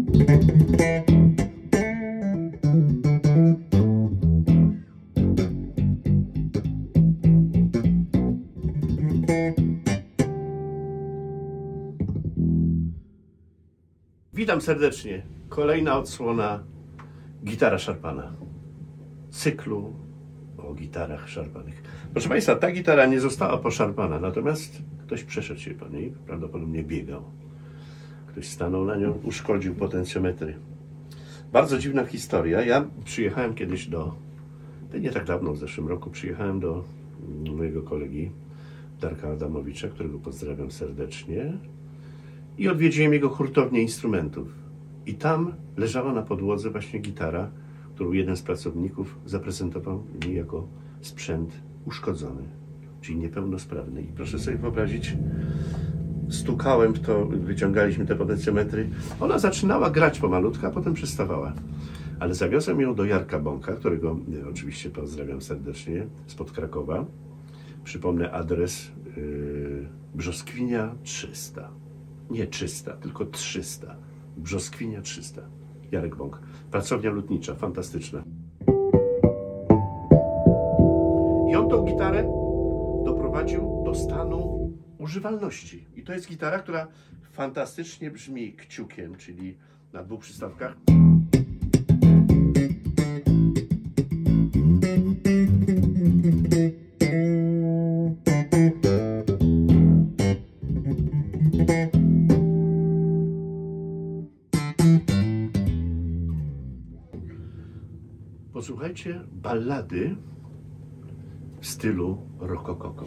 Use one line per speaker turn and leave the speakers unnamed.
Witam serdecznie. Kolejna odsłona Gitara szarpana. Cyklu o gitarach szarpanych. Proszę Państwa, ta gitara nie została poszarpana, natomiast ktoś przeszedł się po niej, prawdopodobnie biegał. Ktoś stanął na nią, uszkodził potencjometry. Bardzo dziwna historia. Ja przyjechałem kiedyś nie tak dawno, w zeszłym roku, przyjechałem do mojego kolegi Darka Adamowicza, którego pozdrawiam serdecznie, i odwiedziłem jego hurtownię instrumentów. I tam leżała na podłodze właśnie gitara, którą jeden z pracowników zaprezentował mi jako sprzęt uszkodzony, czyli niepełnosprawny. I proszę sobie wyobrazić, stukałem w to, wyciągaliśmy te potencjometry. Ona zaczynała grać pomalutko, a potem przestawała. Ale zawiozłem ją do Jarka Bąka, którego oczywiście pozdrawiam serdecznie, spod Krakowa. Przypomnę adres Brzoskwinia 300. Nie 300, tylko 300. Brzoskwinia 300. Jarek Bąk. Pracownia lutnicza, fantastyczna. I on tą gitarę doprowadził do stanu używalności. I to jest gitara, która fantastycznie brzmi kciukiem, czyli na dwóch przystawkach. Posłuchajcie ballady w stylu rokokoko.